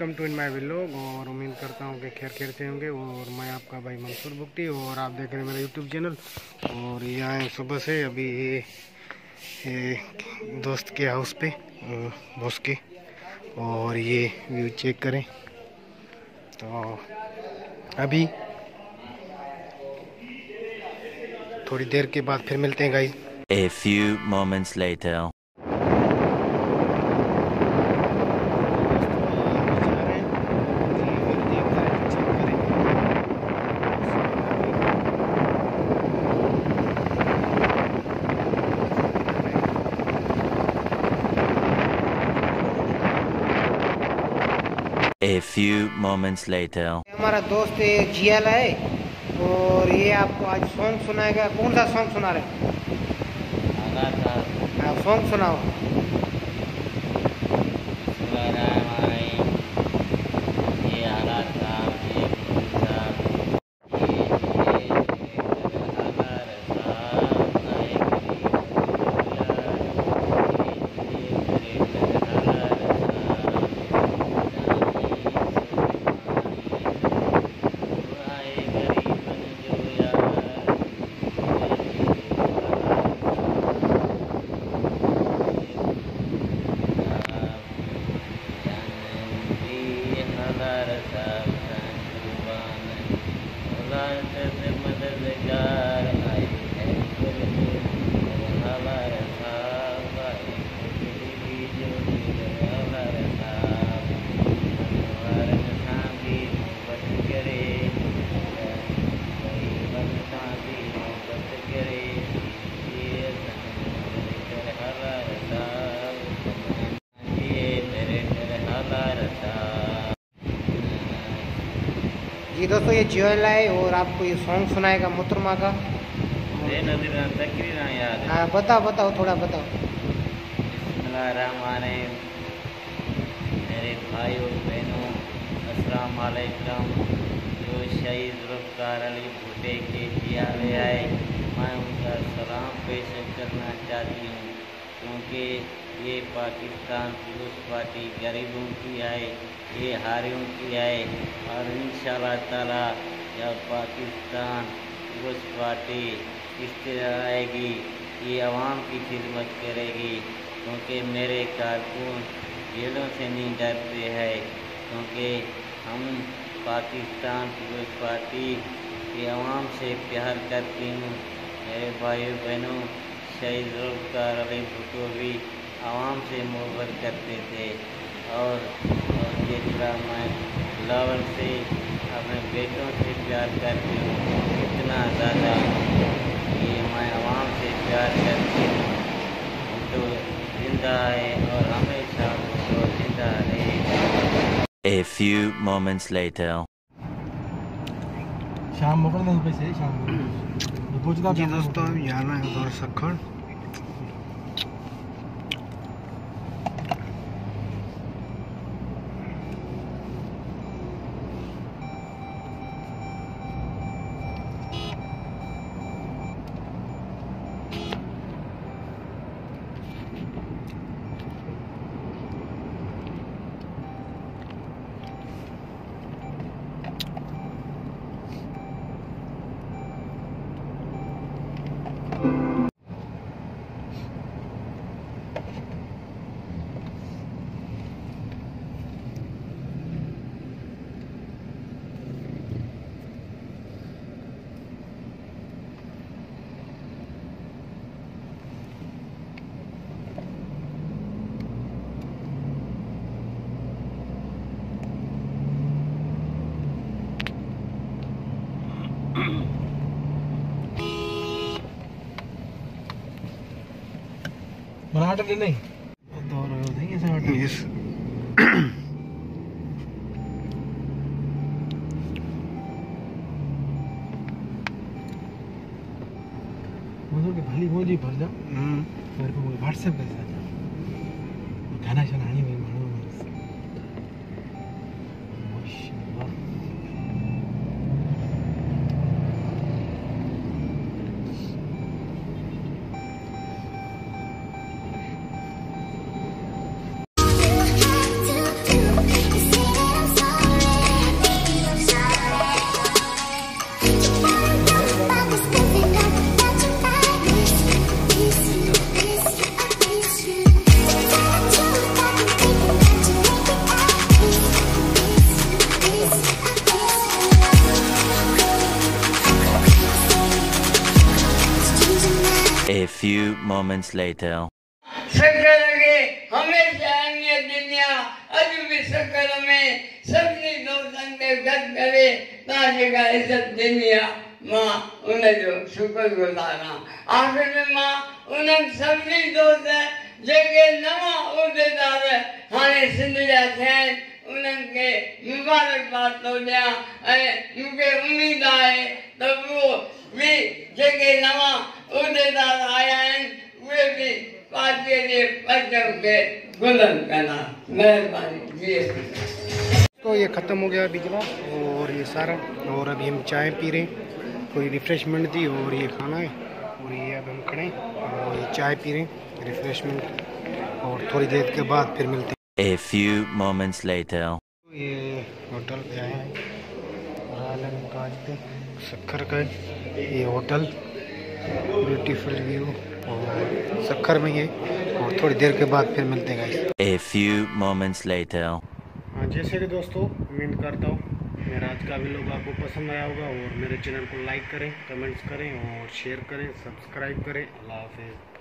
Welcome to in my vlog. और उम्मीद करता हूँ कि खैर खैर से होंगे। और मैं आपका भाई मंसूर बुक्टी और आप देख रहे हैं मेरा यूट्यूब चैनल। और ये आए सुबह से अभी ये दोस्त के हाउस पे बॉस के। और ये व्यू चेक करें तो अभी थोड़ी देर के बाद फिर मिलते हैं guys. A few moments later. A few moments later. हमारा दोस्त जियाला है और ये आपको आज सॉन्ग सुनाएगा। कौन सा सॉन्ग सुना रहे? हाँ, सॉन्ग सुनाओ। जी दोस्तों, ये जियाला है और आपको ये सॉन्ग सुनाएगा मोहतरमा का। हाँ बताओ थोड़ा बताओ। मेरे भाइयों बहनों अस्सलाम वालेकुम। जो शहीद जुल्फ़िकार अली भुट्टो के जियाले आए, मैं उनका सलाम पेश करना चाहती हूँ, क्योंकि ये पाकिस्तान पीपुल्स पार्टी गरीबों की आए, ये हारियों की आए। और इंशाअल्लाह ताला जब पाकिस्तान पीपुल्स पार्टी इस तरह आएगी, ये अवाम की खिदमत करेगी। क्योंकि मेरे कारकुन जेलों से नहीं डरते हैं, क्योंकि हम पाकिस्तान पीपुल्स पार्टी के अवाम से प्यार करती हूँ। मेरे भाइयों बहनों, शहीद जुल्फ़िकार अली भुट्टो भी आवाम से मोहब्बत करते थे। और जिस तरह मैं लावल से अपने बेटों से प्यार करती हूँ, इतना ज़्यादा ये मैं आवाम से प्यार करती हूँ। तो जिंदा है और हमेशा तो जिंदा रहेगा। A few moments later. शाम को नहीं पैसे शाम को जी दोस्तों, जाना है उधर सक्खर। मराठा ले नहीं दौर हो देंगे ऐसे हट यस मुझे के भली मोजी भर जा मेरे को व्हाट्सएप कर दे गाना सुनानी में मानो A few moments later. सक्कर के हमेशा अन्य दुनिया अज भी सक्कर में सबनी दोस्तन के गद करे ताजे का इज्जत दुनिया मां उन जो शुक्र गुजारा आखिर में मां उन सबनी दोस्त जेके नवा उहदेदार हाने सिंधिया थियन उन्हनि खे मुबारकबाद थो ॾियां ऐं मूंखे उमेद आहे त उहो बि जेके नवां उहदेदार आया आहिनि उहे बि पार्टीअ जे परचम खे बुलंद कंदा। महिरबानी जी। तो ये ख़त्म हो गया बिजला और ये सारा, और अभी हम चाय पी रहे हैं, कोई रिफ़्रेशमेंट थी और ये खाना है, और ये अब हम खड़े हैं और ये चाय पी रहे हैं रिफ़्रेशमेंट, और थोड़ी देर के बाद फिर मिलते हैं। A few moments later. ये होटल पे आए हैं, सक्खर का ये होटल, ब्यूटीफुल व्यू और सक्खर में ये, और थोड़ी देर के बाद फिर मिलते हैं guys. A few moments later. हाँ, जैसे कि दोस्तों उम्मीद करता हूँ मेरा आज का व्लॉग आपको पसंद आया होगा, और मेरे चैनल को लाइक करें, कमेंट्स करें और शेयर करें, सब्सक्राइब करें। अल्लाह हाफिज़।